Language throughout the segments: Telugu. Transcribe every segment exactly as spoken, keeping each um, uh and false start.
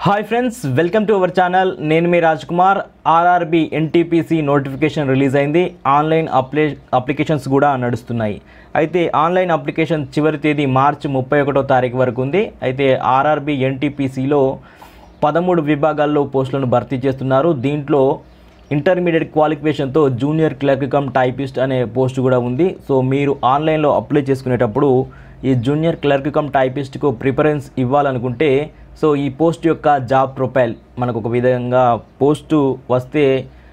Hi friends, welcome to our channel. నేను మీ Raj Kumar. RRB NTPC notification release అయింది. ఆన్లైన్ అప్లై అప్లికేషన్స్ కూడా నడుస్తున్నాయి. అయితే ఆన్లైన్ అప్లికేషన్ చివరి తేదీ మార్చి ముప్పై ఒకటో తారీఖు వరకు ఉంది. అయితే ఆర్ఆర్బీ ఎన్టీపీసీలో పదమూడు విభాగాల్లో పోస్టులను భర్తీ చేస్తున్నారు. దీంట్లో ఇంటర్మీడియట్ క్వాలిఫికేషన్తో జూనియర్ క్లర్క్ కమ్ టైపిస్ట్ అనే పోస్ట్ కూడా ఉంది. సో మీరు ఆన్లైన్లో అప్లై చేసుకునేటప్పుడు ఈ జూనియర్ క్లర్క్ కమ్ టైపిస్ట్కు ప్రిఫరెన్స్ ఇవ్వాలనుకుంటే సో ఈ పోస్ట్ యొక్క జాబ్ ప్రొఫైల్ మనకు ఒక విధంగా పోస్టు వస్తే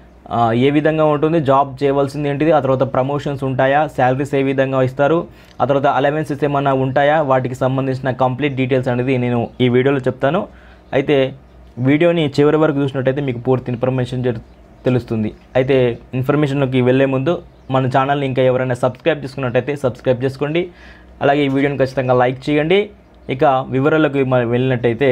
ఏ విధంగా ఉంటుంది, జాబ్ చేయవలసింది ఏంటిది, ఆ తర్వాత ప్రమోషన్స్ ఉంటాయా, శాలరీస్ ఏ విధంగా ఇస్తారు, ఆ తర్వాత అలవెన్సెస్ ఏమైనా ఉంటాయా, వాటికి సంబంధించిన కంప్లీట్ డీటెయిల్స్ అనేది నేను ఈ వీడియోలో చెప్తాను. అయితే వీడియోని చివరి వరకు చూసినట్టయితే మీకు పూర్తి ఇన్ఫర్మేషన్ తెలుస్తుంది. అయితే ఇన్ఫర్మేషన్లోకి వెళ్ళే ముందు మన ఛానల్ని ఇంకా ఎవరైనా సబ్స్క్రైబ్ చేసుకున్నట్టయితే సబ్స్క్రైబ్ చేసుకోండి. అలాగే ఈ వీడియోని ఖచ్చితంగా లైక్ చేయండి. ఇక వివరాలకు వెళ్ళినట్టయితే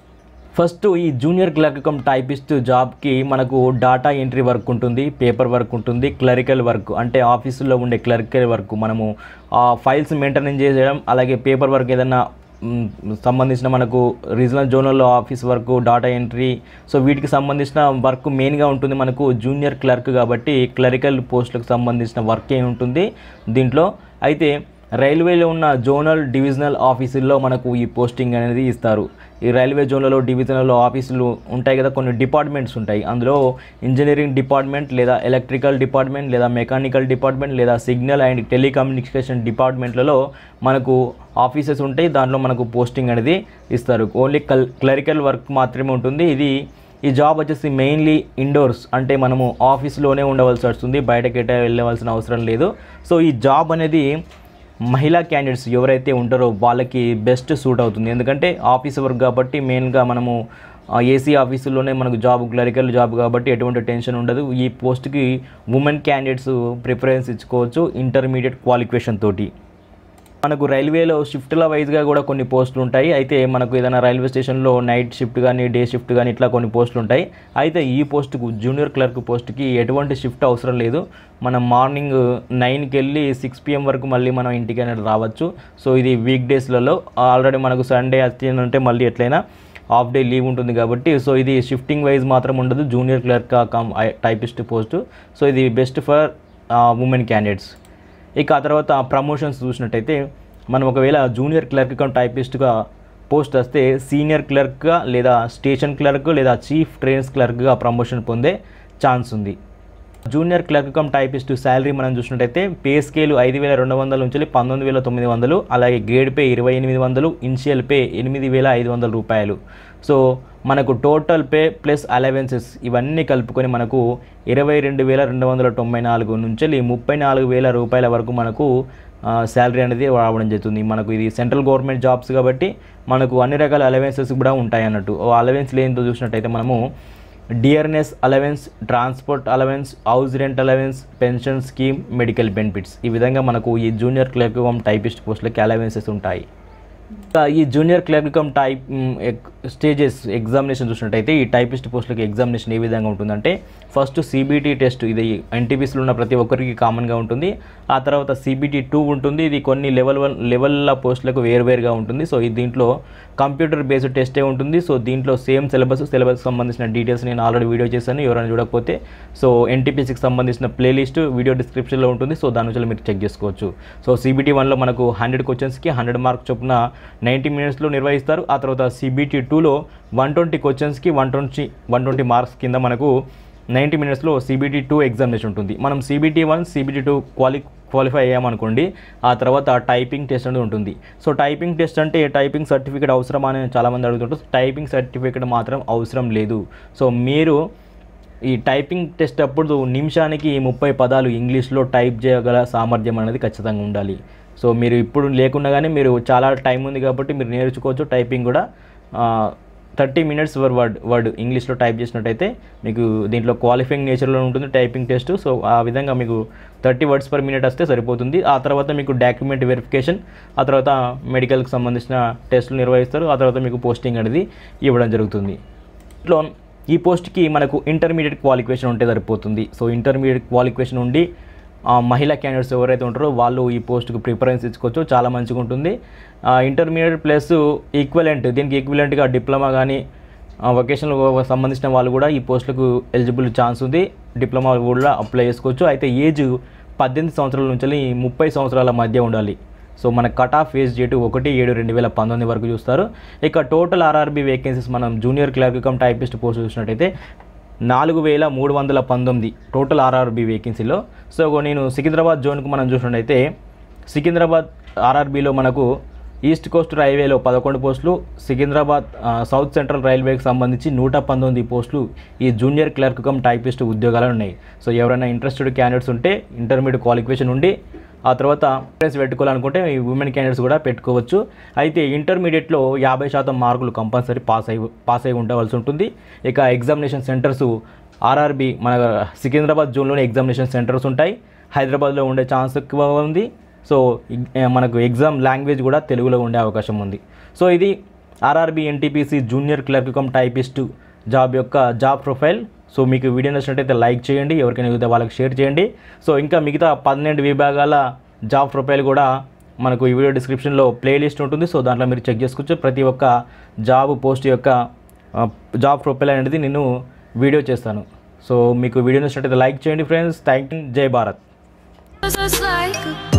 ఫస్ట్ ఈ జూనియర్ క్లర్క్ కమ్ టైపిస్ట్ జాబ్కి మనకు డాటా ఎంట్రీ వర్క్ ఉంటుంది, పేపర్ వర్క్ ఉంటుంది, క్లరికల్ వర్క్ అంటే ఆఫీసులో ఉండే క్లరికల్ వర్క్, మనము ఆ ఫైల్స్ మెయింటెనెన్స్ చేయడం, అలాగే పేపర్ వర్క్ ఏదైనా సంబంధించిన మనకు regional zonal office work, data entry, so వీటికి సంబంధించిన వర్క్ మెయిన్గా ఉంటుంది. మనకు జూనియర్ క్లర్క్ కాబట్టి క్లరికల్ పోస్టులకు సంబంధించిన వర్క్ ఏ ఉంటుంది దీంట్లో. అయితే రైల్వేలో ఉన్న జోనల్ డివిజనల్ ఆఫీసుల్లో మనకు ఈ పోస్టింగ్ అనేది ఇస్తారు. ఈ రైల్వే జోన్లలో డివిజనల్ ఆఫీసులు ఉంటాయి కదా, కొన్ని డిపార్ట్మెంట్స్ ఉంటాయి. అందులో ఇంజనీరింగ్ డిపార్ట్మెంట్ లేదా ఎలక్ట్రికల్ డిపార్ట్మెంట్ లేదా మెకానికల్ డిపార్ట్మెంట్ లేదా సిగ్నల్ అండ్ టెలికమ్యూనికేషన్ డిపార్ట్మెంట్లలో మనకు ఆఫీసెస్ ఉంటాయి. దాంట్లో మనకు పోస్టింగ్ అనేది ఇస్తారు. ఓన్లీ కల్ క్లరికల్ వర్క్ మాత్రమే ఉంటుంది. ఇది ఈ జాబ్ వచ్చేసి మెయిన్లీ ఇండోర్స్, అంటే మనము ఆఫీస్లోనే ఉండవలసి వస్తుంది, బయటకి ఎట వెళ్ళవలసిన అవసరం లేదు. సో ఈ జాబ్ అనేది మహిళా క్యాండిడేట్స్ ఎవరైతే ఉంటారో వాళ్ళకి బెస్ట్ సూట్ అవుతుంది. ఎందుకంటే ఆఫీస్ వర్క్ కాబట్టి మెయిన్గా మనము ఏసీ ఆఫీసుల్లోనే మనకు జాబ్, క్లరికల్ జాబ్ కాబట్టి ఎటువంటి టెన్షన్ ఉండదు. ఈ పోస్ట్కి ఉమెన్ క్యాండిడేట్స్ ప్రిఫరెన్స్ ఇచ్చుకోవచ్చు ఇంటర్మీడియట్ క్వాలిఫికేషన్ తోటి. మనకు రైల్వేలో షిఫ్ట్ల వైజ్గా కూడా కొన్ని పోస్టులు ఉంటాయి. అయితే మనకు ఏదైనా రైల్వే స్టేషన్లో నైట్ షిఫ్ట్ కానీ డే షిఫ్ట్ కానీ ఇట్లా కొన్ని పోస్టులు ఉంటాయి. అయితే ఈ పోస్టుకు జూనియర్ క్లర్క్ పోస్ట్కి ఎటువంటి షిఫ్ట్ అవసరం లేదు. మనం మార్నింగ్ నైన్కి వెళ్ళి సిక్స్ పిఎం వరకు మళ్ళీ మనం ఇంటికి అనేది రావచ్చు. సో ఇది వీక్ డేస్లలో, ఆల్రెడీ మనకు సండే వచ్చిందంటే మళ్ళీ ఎట్లయినా హాఫ్ డే లీవ్ ఉంటుంది కాబట్టి సో ఇది షిఫ్టింగ్ వైజ్ మాత్రం ఉండదు. Junior clerk cum typist post. So ఇది బెస్ట్ ఫర్ ఉమెన్ క్యాండిడేట్స్. ఇక ఆ తర్వాత ప్రమోషన్స్ చూసినట్టయితే మనం ఒకవేళ జూనియర్ క్లర్క్ కమ్ టైపిస్ట్గా పోస్ట్ వస్తే సీనియర్ క్లర్క్గా లేదా స్టేషన్ క్లర్క్ లేదా చీఫ్ ట్రైన్స్ క్లర్క్గా ప్రమోషన్ పొందే ఛాన్స్ ఉంది. Junior clerk cum typist salary మనం చూసినట్టయితే పే స్కేలు ఐదు వేల రెండు వందల నుంచి పంతొమ్మిది వేల తొమ్మిది వందలు అలాగే గ్రేడ్ పే ఇరవై ఎనిమిది వందలు ఇనిషియల్ పే ఎనిమిది వేల ఐదు వందల రూపాయలు. సో మనకు టోటల్ పే ప్లస్ అలవెన్సెస్ ఇవన్నీ కలుపుకొని మనకు ఇరవై రెండు వేల రెండు వందల తొంభై నాలుగు నుంచి ముప్పై నాలుగు వేల రూపాయల వరకు మనకు శాలరీ అనేది రావడం జరుగుతుంది. మనకు ఇది సెంట్రల్ గవర్నమెంట్ జాబ్స్ కాబట్టి మనకు అన్ని రకాల అలవెన్సెస్ కూడా ఉంటాయి అన్నట్టు. అలవెన్స్లు ఏంటో చూసినట్టయితే మనము dearness allowance, transport allowance, house rent allowance, pension scheme, medical benefits, ఈ విధంగా మనకు ఈ జూనియర్ క్లర్క్ కమ్ టైపిస్ట్ పోస్టులకి అలవెన్సెస్ ఉంటాయి. ఈ junior clerk cum type stages examination చూసినట్టయితే ఈ టైపిస్ట్ పోస్టులకి ఎగ్జామినేషన్ ఏ విధంగా ఉంటుందంటే ఫస్ట్ సిబిటీ టెస్ట్, ఇది ఎన్టీపీసీలో ఉన్న ప్రతి ఒక్కరికి కామన్గా ఉంటుంది. ఆ తర్వాత సిబిటీ టూ ఉంటుంది, ఇది కొన్ని లెవెల్ వన్ లెవెల్ల పోస్టులకు వేరువేరుగా ఉంటుంది. సో ఈ దీంట్లో కంప్యూటర్ బేస్డ్ టెస్టే ఉంటుంది. సో దీంట్లో సేమ్ సిలబస్ సిలబస్కి సంబంధించిన డీటెయిల్స్ నేను ఆల్రెడీ వీడియో చేశాను. ఎవరైనా చూడకపోతే సో ఎన్టీపీసీకి సంబంధించిన ప్లేలిస్ట్ వీడియో డిస్క్రిప్షన్లో ఉంటుంది. సో దాని నుంచి మీరు చెక్ చేసుకోవచ్చు. సో సిబిటీ వన్లో మనకు హండ్రెడ్ క్వశ్చన్స్కి హండ్రెడ్ మార్క్స్ చొప్పున నైంటీ మినిట్స్లో నిర్వహిస్తారు. ఆ తర్వాత సిబిటీ టూలో వన్ ట్వంటీ క్వశ్చన్స్కి one twenty one twenty marks కింద మనకు నైంటీ మినిట్స్లో సిబిటీ టూ ఎగ్జామినేషన్ ఉంటుంది. మనం CBT one CBT two quali qualify అయ్యామనుకోండి, ఆ తర్వాత టైపింగ్ టెస్ట్ అనేది ఉంటుంది. సో టైపింగ్ టెస్ట్ అంటే టైపింగ్ సర్టిఫికేట్ అవసరమా అని చాలామంది అడుగుతుంటారు. టైపింగ్ సర్టిఫికేట్ మాత్రం అవసరం లేదు. సో మీరు ఈ టైపింగ్ టెస్ట్ అప్పుడు నిమిషానికి ముప్పై పదాలు ఇంగ్లీష్లో టైప్ చేయగల సామర్థ్యం అనేది ఖచ్చితంగా ఉండాలి. సో మీరు ఇప్పుడు లేకున్నా కానీ మీరు చాలా టైం ఉంది కాబట్టి మీరు నేర్చుకోవచ్చు. టైపింగ్ కూడా thirty minutes wor word word ఇంగ్లీష్లో టైప్ చేసినట్టయితే మీకు దీంట్లో క్వాలిఫైయింగ్ నేచర్లో ఉంటుంది టైపింగ్ టెస్ట్. సో ఆ విధంగా మీకు థర్టీ వర్డ్స్ పర్ మినిట్ వస్తే సరిపోతుంది. ఆ తర్వాత మీకు డాక్యుమెంట్ వెరిఫికేషన్, ఆ తర్వాత మెడికల్కి సంబంధించిన టెస్టులు నిర్వహిస్తారు. ఆ తర్వాత మీకు పోస్టింగ్ అనేది ఇవ్వడం జరుగుతుంది. ఇట్లా ఈ పోస్ట్కి మనకు ఇంటర్మీడియట్ క్వాలిఫికేషన్ ఉంటే సరిపోతుంది. సో ఇంటర్మీడియట్ క్వాలిఫికేషన్ ఉండి మహిళా క్యాండిడేట్స్ ఎవరైతే ఉంటారో వాళ్ళు ఈ పోస్ట్కి ప్రిఫరెన్స్ ఇచ్చుకోవచ్చు. చాలా మంచిగా ఉంటుంది. ఇంటర్మీడియట్ ప్లస్ ఈక్వలెంట్, దీనికి ఈక్వలెంట్గా డిప్లొమా కానీ వొకేషనల్ సంబంధించిన వాళ్ళు కూడా ఈ పోస్టులకు ఎలిజిబుల్ ఛాన్స్ ఉంది. డిప్లొమా కూడా అప్లై చేసుకోవచ్చు. అయితే ఏజ్ పద్దెనిమిది సంవత్సరాల నుంచి ముప్పై సంవత్సరాల మధ్య ఉండాలి. సో మన కట్ ఆఫ్ ఏజ్ డేట్ ఒకటి ఏడు రెండు వేల పంతొమ్మిది వరకు చూస్తారు. ఇక టోటల్ ఆర్ఆర్బీ వేకెన్సీస్ మనం junior clerk cum typist post చూసినట్టయితే నాలుగు వేల మూడు వందల పంతొమ్మిది టోటల్ ఆర్ఆర్బీ వేకెన్సీలో. సో నేను సికింద్రాబాద్ జోన్కు మనం చూసినట్టయితే సికింద్రాబాద్ ఆర్ఆర్బీలో మనకు ఈస్ట్ కోస్ట్ రైల్వేలో పదకొండు పోస్టులు, సికింద్రాబాద్ సౌత్ సెంట్రల్ రైల్వేకి సంబంధించి నూట పంతొమ్మిది పోస్టులు ఈ జూనియర్ క్లర్క్ కమ్ టైపిస్ట్ ఉద్యోగాలు ఉన్నాయి. సో ఎవరైనా ఇంట్రెస్టెడ్ క్యాండిడేట్స్ ఉంటే ఇంటర్మీడియట్ క్వాలిఫికేషన్ ఉండి ఆ తర్వాత ప్రెస్ పెట్టుకోవాలనుకుంటే ఈ ఉమెన్ క్యాండిడేట్స్ కూడా పెట్టుకోవచ్చు. అయితే ఇంటర్మీడియట్లో యాభై శాతం మార్కులు కంపల్సరీ పాస్ అయి పాస్ అయి ఉండవలసి ఉంటుంది. ఇక ఎగ్జామినేషన్ సెంటర్స్ ఆర్ఆర్బీ మన సికింద్రాబాద్ జోన్లోనే ఎగ్జామినేషన్ సెంటర్స్ ఉంటాయి. హైదరాబాద్లో ఉండే ఛాన్స్ ఎక్కువ ఉంది. సో మనకు ఎగ్జామ్ లాంగ్వేజ్ కూడా తెలుగులో ఉండే అవకాశం ఉంది. సో ఇది RRB NTPC junior clerk cum typist job యొక్క జాబ్ ప్రొఫైల్. సో మీకు వీడియో నచ్చినట్టయితే లైక్ చేయండి, ఎవరికైనా మిగతా వాళ్ళకి షేర్ చేయండి. సో ఇంకా మిగతా పన్నెండు విభాగాల జాబ్ ప్రొఫైల్ కూడా మనకు ఈ వీడియో డిస్క్రిప్షన్లో ప్లేలిస్ట్ ఉంటుంది. సో దాంట్లో మీరు చెక్ చేసుకోవచ్చు. ప్రతి ఒక్క జాబ్ పోస్ట్ యొక్క జాబ్ ప్రొఫైల్ అనేది నేను వీడియో చేస్తాను. సో మీకు వీడియో నచ్చినట్టయితే లైక్ చేయండి ఫ్రెండ్స్. Thank you. జై భారత్.